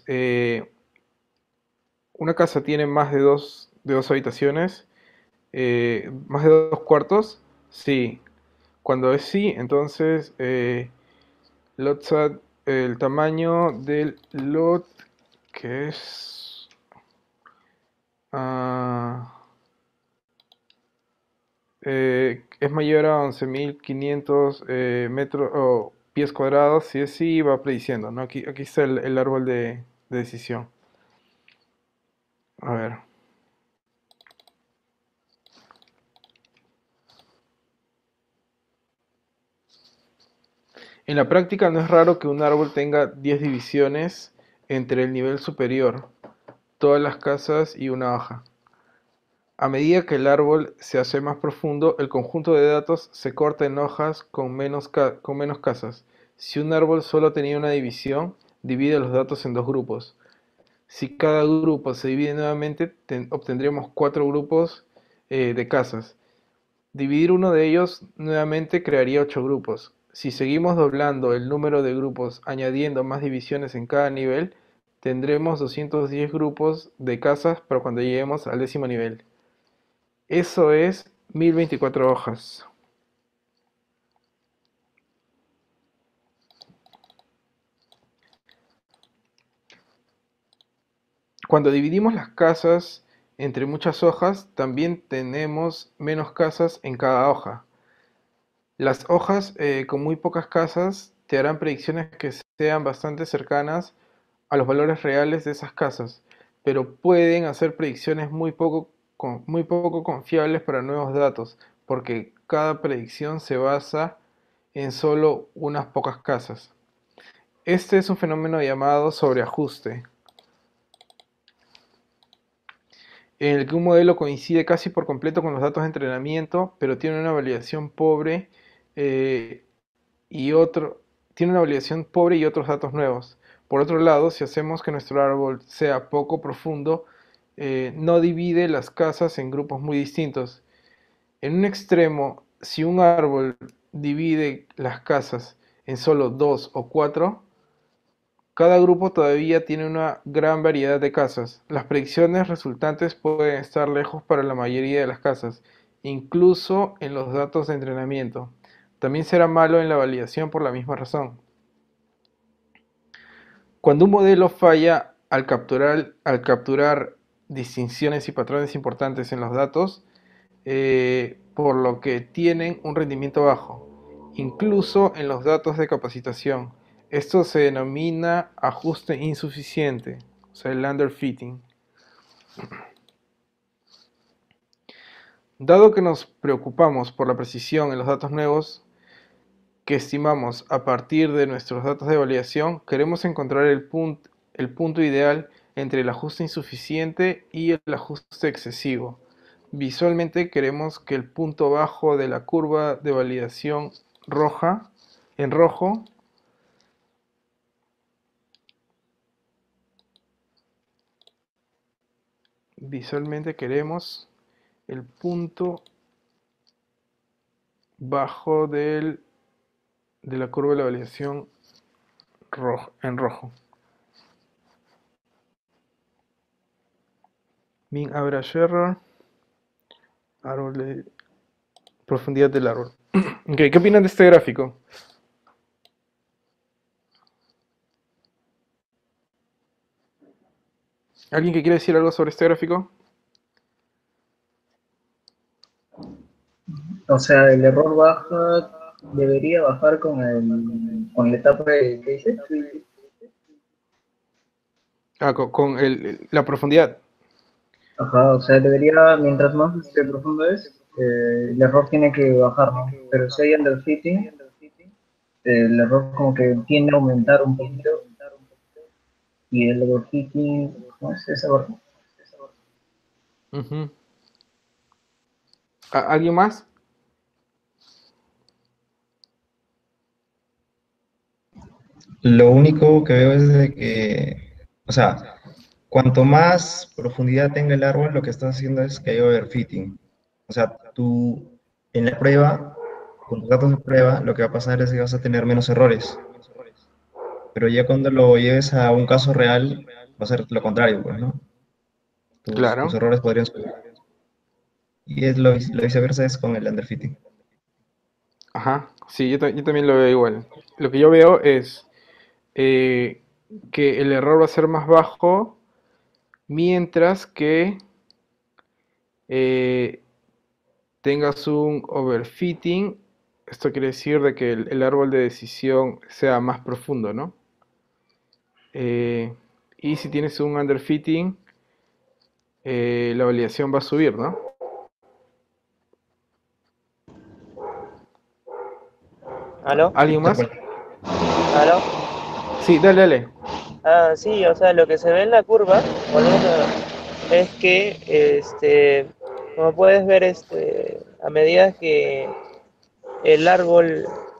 una casa tiene más de dos habitaciones, más de dos cuartos. Sí, cuando es sí, entonces el tamaño del lot que es es mayor a 11.500 metros o pies cuadrados. Si es sí, va prediciendo, ¿no? Aquí está el árbol de decisión. A ver. En la práctica no es raro que un árbol tenga 10 divisiones entre el nivel superior, todas las casas y una hoja. A medida que el árbol se hace más profundo, el conjunto de datos se corta en hojas con menos casas. Si un árbol solo tenía una división, divide los datos en dos grupos. Si cada grupo se divide nuevamente, obtendríamos 4 grupos de casas. Dividir uno de ellos nuevamente crearía 8 grupos. Si seguimos doblando el número de grupos añadiendo más divisiones en cada nivel, tendremos 210 grupos de casas para cuando lleguemos al 10º nivel. Eso es 1024 hojas. Cuando dividimos las casas entre muchas hojas, también tenemos menos casas en cada hoja. Las hojas con muy pocas casas te harán predicciones que sean bastante cercanas a los valores reales de esas casas, pero pueden hacer predicciones muy poco confiables para nuevos datos, porque cada predicción se basa en solo unas pocas casas. Este es un fenómeno llamado sobreajuste, en el que un modelo coincide casi por completo con los datos de entrenamiento, pero tiene una validación pobre eh, tiene una validación pobre y otros datos nuevos. Por otro lado, si hacemos que nuestro árbol sea poco profundo, no divide las casas en grupos muy distintos. En un extremo, si un árbol divide las casas en solo 2 o 4, cada grupo todavía tiene una gran variedad de casas. Las predicciones resultantes pueden estar lejos para la mayoría de las casas, incluso en los datos de entrenamiento. También será malo en la validación por la misma razón. Cuando un modelo falla al capturar distinciones y patrones importantes en los datos, por lo que tienen un rendimiento bajo, incluso en los datos de capacitación. Esto se denomina ajuste insuficiente, o sea, el underfitting. Dado que nos preocupamos por la precisión en los datos nuevos que estimamos a partir de nuestros datos de validación, queremos encontrar el punto ideal entre el ajuste insuficiente y el ajuste excesivo. Visualmente queremos que el punto bajo de la curva de validación en rojo, visualmente queremos el punto bajo de la curva de la validación en rojo. Mean average error, árbol de profundidad del árbol. Okay, ¿qué opinan de este gráfico? ¿Alguien que quiere decir algo sobre este gráfico? O sea, el error debería bajar con la etapa ¿qué dice? Con la profundidad. Ajá, o sea, debería, mientras más profundo es, el error tiene que bajar, ¿no? Pero si hay underfitting, el error como que tiende a aumentar un poquito y el overfitting, ¿cómo es ese error? Ujú. ¿Alguien más? Lo único que veo es de que, o sea, cuanto más profundidad tenga el árbol, lo que estás haciendo es que hay overfitting. O sea, tú en la prueba, con tus datos de prueba, lo que va a pasar es que vas a tener menos errores. Pero ya cuando lo lleves a un caso real, va a ser lo contrario, pues, ¿no? Tus Claro. errores podrían subir. Y es lo viceversa es con el underfitting. Ajá. Sí, yo también lo veo igual. Lo que yo veo es eh, que el error va a ser más bajo mientras que eh, tengas un overfitting. Esto quiere decir de que el árbol de decisión sea más profundo, ¿no? Eh, y si tienes un underfitting, la validación va a subir, ¿no? ¿Aló? ¿Alguien Tal más? cual. ¿Aló? Sí, dale, dale. Ah, sí, o sea, lo que se ve en la curva, volviendo, es que, como puedes ver, a medida que el árbol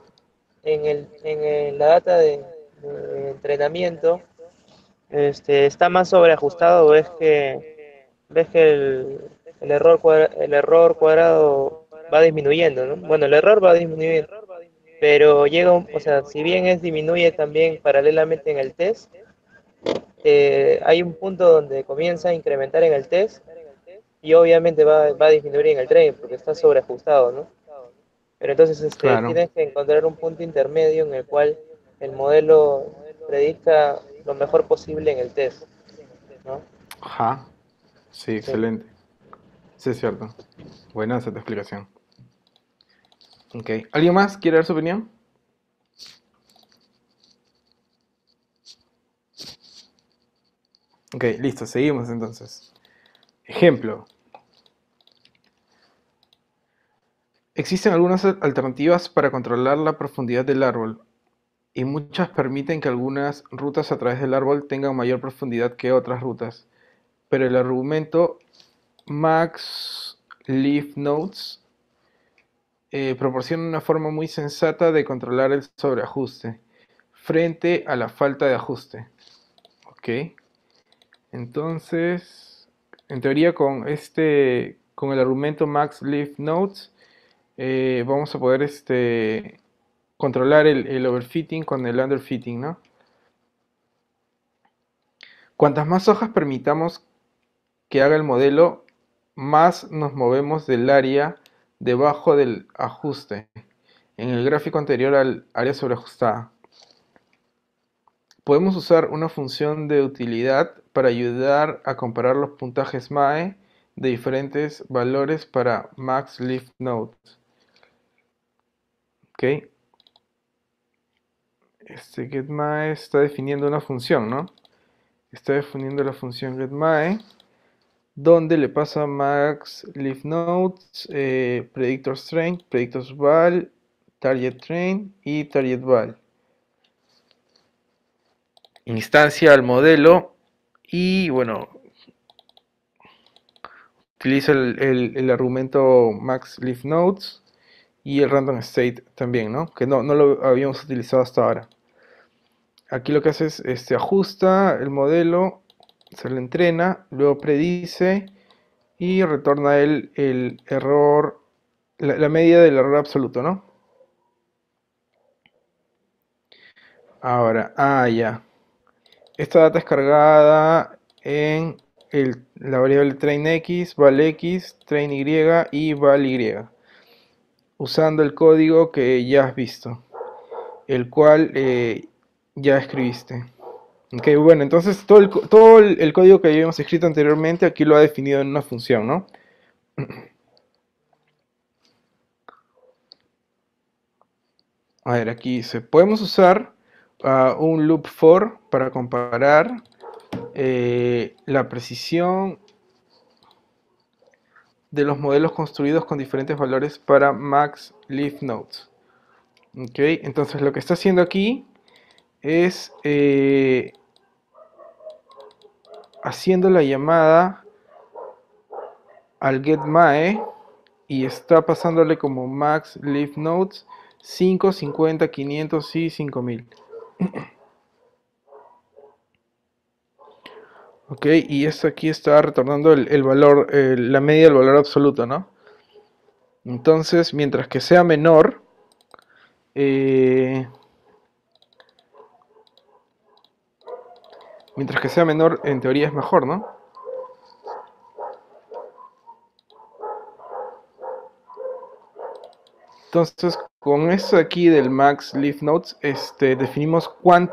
la data de entrenamiento, está más sobreajustado, ves que el error cuadrado va disminuyendo, ¿no? Bueno, el error va a disminuir, pero o sea, si bien disminuye también paralelamente en el test, hay un punto donde comienza a incrementar en el test y obviamente va a disminuir en el training porque está sobreajustado, ¿no? Pero entonces Claro. tienes que encontrar un punto intermedio en el cual el modelo predicta lo mejor posible en el test, ¿no? Ajá. Sí, Sí. excelente. Sí, es cierto. Buena esa tu explicación. Ok. ¿Alguien más quiere dar su opinión? Ok, listo, seguimos entonces. Ejemplo. Existen algunas alternativas para controlar la profundidad del árbol, y muchas permiten que algunas rutas a través del árbol tengan mayor profundidad que otras rutas. Pero el argumento Max Leaf Nodes proporciona una forma muy sensata de controlar el sobreajuste frente a la falta de ajuste. Ok. Entonces, en teoría con el argumento Max Leaf Nodes, vamos a poder controlar el overfitting con el underfitting, ¿no? Cuantas más hojas permitamos que haga el modelo, más nos movemos del área debajo del ajuste, en el gráfico anterior al área sobreajustada. Podemos usar una función de utilidad para ayudar a comparar los puntajes MAE de diferentes valores para Max Leaf Nodes. ¿Ok? getMae está definiendo una función, ¿no? Está definiendo la función getMae, donde le pasa Max Leaf Nodes, predictor strength, predictor val, target train y target val. Instancia al modelo y bueno, utiliza el argumento Max Leaf Nodes y el random state también, ¿no? Que no lo habíamos utilizado hasta ahora. Aquí lo que hace es ajusta el modelo, se lo entrena, luego predice y retorna el error, la medida del error absoluto, ¿no? Ahora, ya. Esta data es cargada en la variable train x, val x, train y y val y, usando el código que ya has visto, el cual ya escribiste. Ok, bueno, entonces todo el código que habíamos escrito anteriormente aquí lo ha definido en una función, ¿no? A ver, aquí dice, podemos usar un loop for para comparar la precisión de los modelos construidos con diferentes valores para max leaf nodes. Ok, entonces lo que está haciendo aquí es haciendo la llamada al getMae y está pasándole como max leaf nodes 5, 50, 500 y 5000. Ok, y esto aquí está retornando el valor, la media del valor absoluto, ¿no? Entonces, eh, mientras que sea menor, en teoría es mejor, ¿no? Entonces, con esto aquí del max leaf nodes, definimos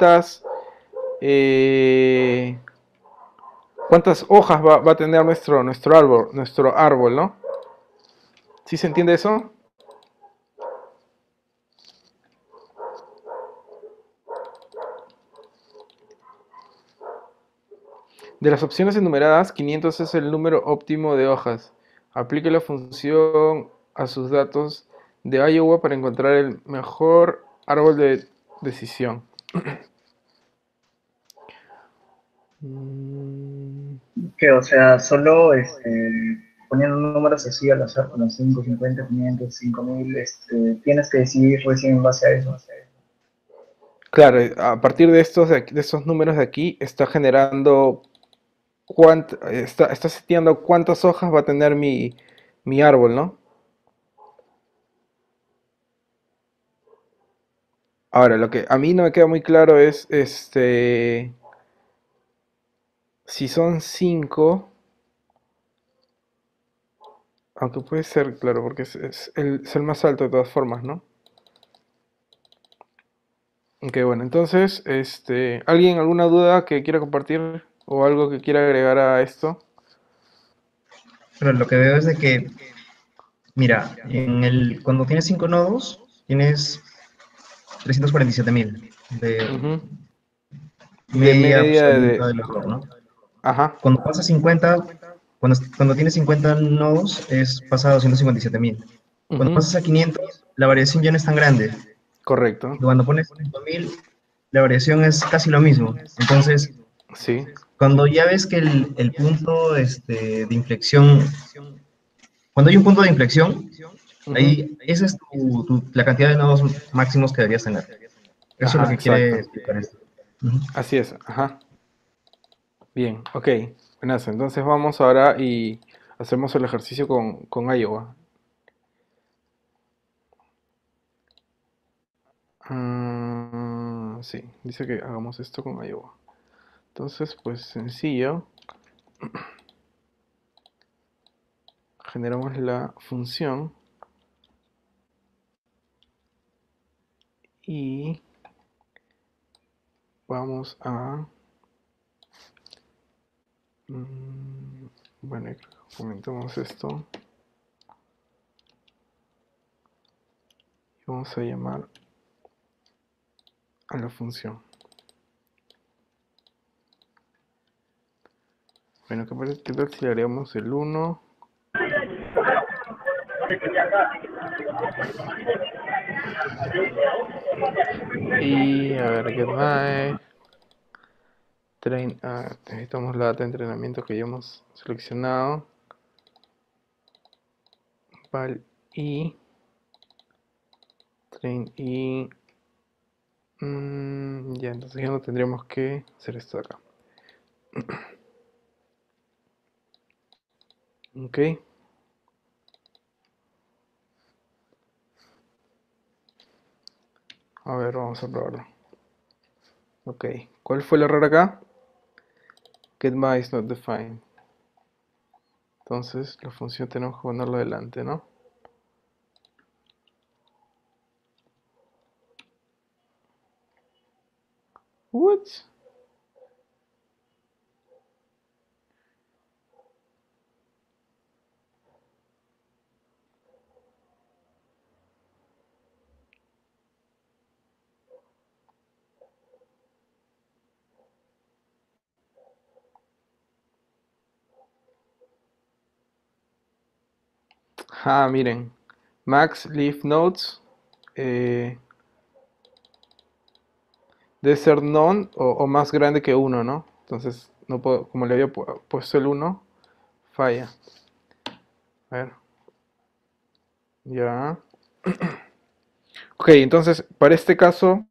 eh, cuántas hojas va a tener nuestro árbol, ¿no? ¿Sí se entiende eso? De las opciones enumeradas, 500 es el número óptimo de hojas. Aplique la función a sus datos de Iowa para encontrar el mejor árbol de decisión. Que, o sea, solo poniendo números así al azar, como 5, 50, 500, 5000, tienes que decidir recién en base a eso. Claro, a partir de estos números de aquí, está generando, está seteando cuántas hojas va a tener mi árbol, ¿no? Ahora, lo que a mí no me queda muy claro es, si son 5, aunque puede ser, claro, porque es el más alto de todas formas, ¿no? Ok, bueno, entonces, ¿alguien alguna duda que quiera compartir o algo que quiera agregar a esto? Pero lo que veo es de que, mira, cuando tienes 5 nodos, tienes 347.000 de Ujú. De media media absoluta del error, ¿no? Ajá, Cuando pasa 50, cuando tienes 50 nodos, es pasa a 257.000. Cuando ujú, pasas a 500, la variación ya no es tan grande. Y correcto, cuando pones 5000, la variación es casi lo mismo. Entonces, sí. cuando ya ves que el punto de inflexión, cuando hay un punto de inflexión, Ujú. ahí esa es la cantidad de nodos máximos que deberías tener. Eso es lo Ajá, que quiere exacto. explicar esto. Ujú. Así es, ajá. Bien, ok. Buenas, entonces vamos ahora y hacemos el ejercicio con Iowa. Sí, dice que hagamos esto con Iowa. Entonces, pues sencillo. Generamos la función y vamos a... bueno, comentamos esto. Y vamos a llamar a la función. Bueno, ¿qué tal si le agregamos el 1? Y a ver, getMy, necesitamos la data de entrenamiento que ya hemos seleccionado. Val y train y ya, entonces ya no tendríamos que hacer esto de acá. Ok. A ver, vamos a probarlo. Ok. ¿Cuál fue el error acá? GetMy is not defined. Entonces la función tenemos que ponerlo adelante, ¿no? What? Ah, miren. Max leaf nodes. debe ser none o más grande que uno, ¿no? Entonces, no puedo, como le había puesto el uno, falla. A ver. Ya. Ok, entonces, para este caso,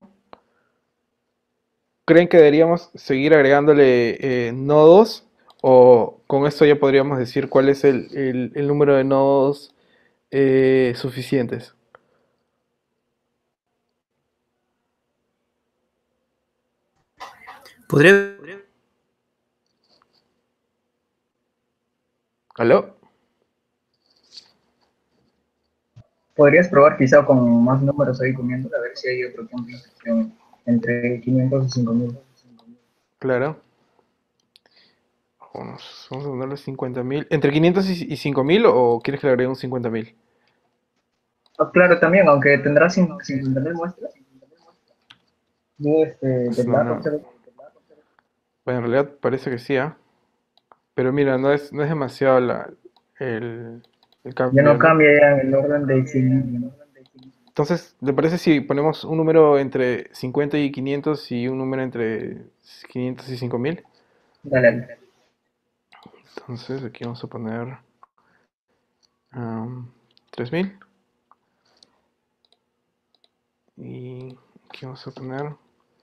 ¿creen que deberíamos seguir agregándole nodos? ¿O con esto ya podríamos decir cuál es el número de nodos suficientes? Podría, ¿Aló? Podrías probar quizá con más números ahí comiendo, a ver si hay otro punto de inflexión entre 500 y 5000. Claro. Vamos a ponerle 50.000. ¿Entre 500 y 5.000 o quieres que le agregue un 50.000? Ah, claro, también, aunque tendrás 50.000 muestras, no, Pues del no, dato, no. Bueno, en realidad parece que sí, ¿ah? Pero mira, no es demasiado el, el ya cambio, no ¿no? cambia ya en el orden de 100.000, ¿no? Entonces, ¿te parece si ponemos un número entre 50 y 500 y un número entre 500 y 5.000? Dale, dale. Entonces, aquí vamos a poner 3.000 y aquí vamos a poner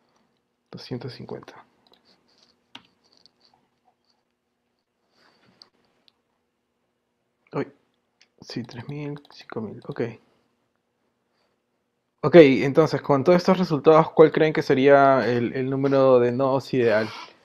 250. Uy, sí, 3.000, 5.000, ok. Ok, entonces, con todos estos resultados, ¿cuál creen que sería el número de nodos ideal?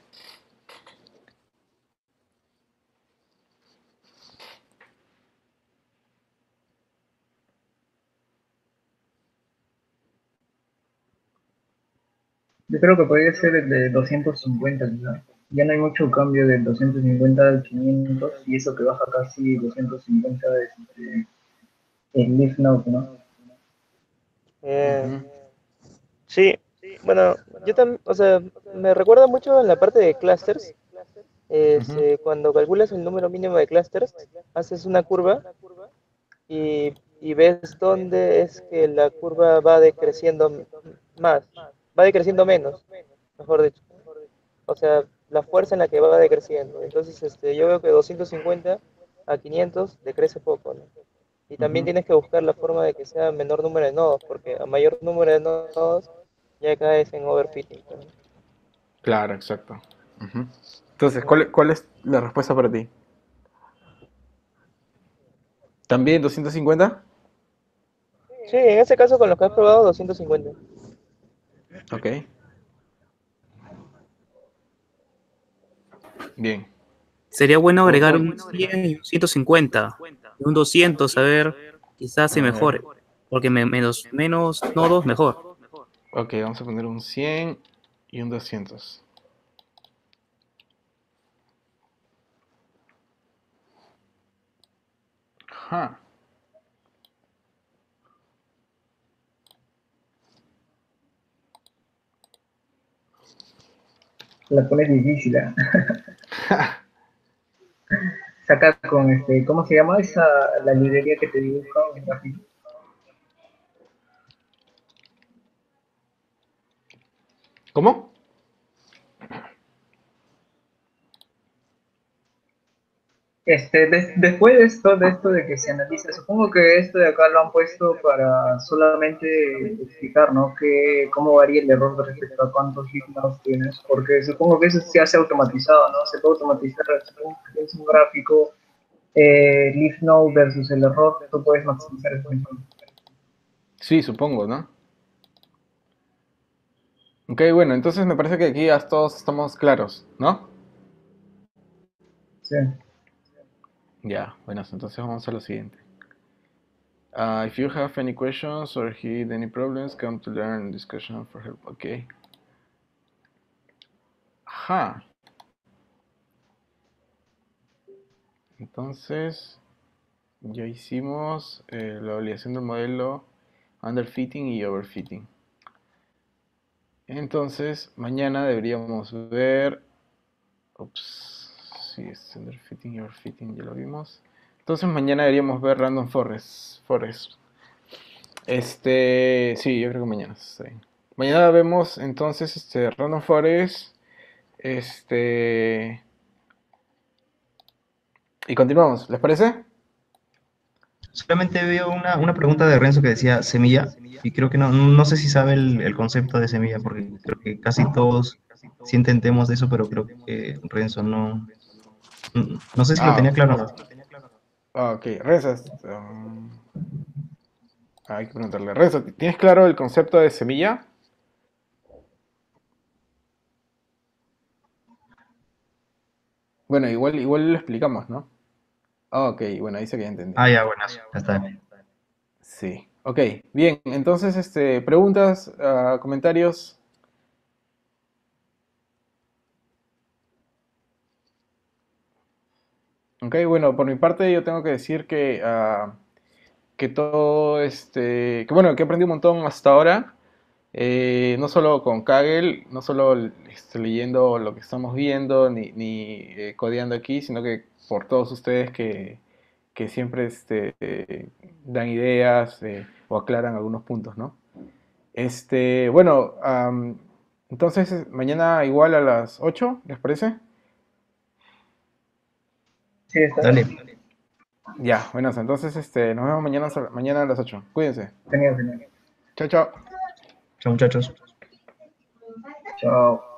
Yo creo que podría ser el de 250, quizá. Ya no hay mucho cambio del 250 al 500 y eso que baja casi 250 el leaf node, ¿no? Eh, Ujú, sí, bueno, yo también, o sea, me recuerda mucho en la parte de clusters. ujú. Cuando calculas el número mínimo de clusters, haces una curva y ves dónde es que la curva va decreciendo más, va decreciendo menos, mejor dicho. O sea, la fuerza en la que va decreciendo. Entonces, yo veo que 250 a 500 decrece poco, ¿no? Y también Ujú. tienes que buscar la forma de que sea menor número de nodos, porque a mayor número de nodos ya caes en overfitting, ¿no? Claro, exacto. Ujú. Entonces, Ujú. ¿cuál es la respuesta para ti? ¿También 250? Sí, en ese caso con los que has probado 250. Ok, bien. sería bueno agregar Vamos un 100 y un 150 y un 200, a ver, quizás se a ver. mejore, porque menos nodos, mejor. Ok, vamos a poner un 100 y un 200. Ajá. La pones difícil, ¿eh? Saca con ¿cómo se llama esa, la librería que te dibuja un gráfico? ¿Cómo? Después de esto de que se analiza, supongo que esto de acá lo han puesto para solamente explicar, ¿no? Cómo varía el error respecto a cuántos signos tienes, porque supongo que eso se hace automatizado, ¿no? Se puede automatizar, supongo que es un gráfico, leaf node versus el error, tú puedes maximizar esa función. Sí, supongo, ¿no? Ok, bueno, entonces me parece que aquí ya todos estamos claros, ¿no? Sí. Ya, bueno, entonces vamos a lo siguiente. If you have any questions or hit any problems, come to learn discussion for help. Ok. Ajá. Entonces, ya hicimos la validación del modelo underfitting y overfitting. Entonces, mañana deberíamos ver. Ups. Sí, es underfitting y overfitting, ya lo vimos. Entonces, mañana deberíamos ver random forest. Sí, yo creo que mañana está bien. Mañana vemos entonces Random Forest. Este. Y continuamos, ¿les parece? Solamente veo una pregunta de Renzo que decía semilla, y creo que no sé si sabe el concepto de semilla, porque creo que casi todos sí entendemos de eso, pero creo que Renzo no sé si lo Ah, tenía claro o no. ok, Reza. Hay que preguntarle. Reza, ¿tienes claro el concepto de semilla? Bueno, igual lo explicamos, ¿no? Ah, ok, bueno, dice que ya entendí. Ah, ya, bueno, ya está. Sí, ok, bien, entonces, preguntas, comentarios. Ok, bueno, por mi parte yo tengo que decir que todo, que bueno, que he aprendido un montón hasta ahora, no solo con Kaggle, no solo leyendo lo que estamos viendo, ni codeando aquí, sino que por todos ustedes que siempre dan ideas o aclaran algunos puntos, ¿no? Bueno, entonces mañana igual a las 8, ¿les parece? Sí, está Dale, Ya, bueno, entonces nos vemos mañana a las 8. Cuídense. genial, genial. Chao, chao. chao muchachos. Chao.